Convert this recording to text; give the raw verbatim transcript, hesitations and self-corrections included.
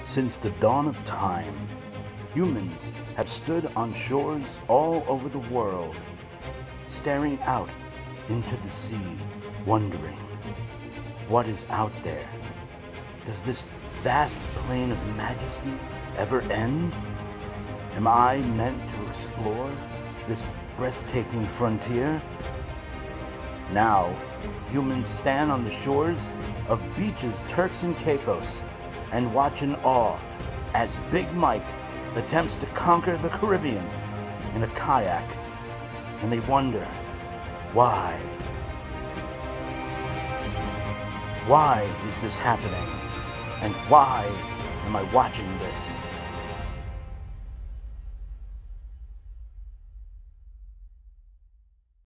Since the dawn of time, humans have stood on shores all over the world, staring out into the sea, wondering, what is out there? Does this vast plain of majesty ever end? Am I meant to explore this breathtaking frontier? Now, humans stand on the shores of beaches Turks and Caicos and watch in awe as Big Mike attempts to conquer the Caribbean in a kayak, and they wonder, why? Why is this happening? And why am I watching this?